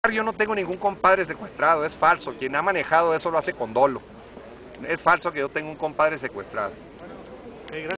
Yo no tengo ningún compadre secuestrado, es falso. Quien ha manejado eso lo hace con dolo. Es falso que yo tenga un compadre secuestrado.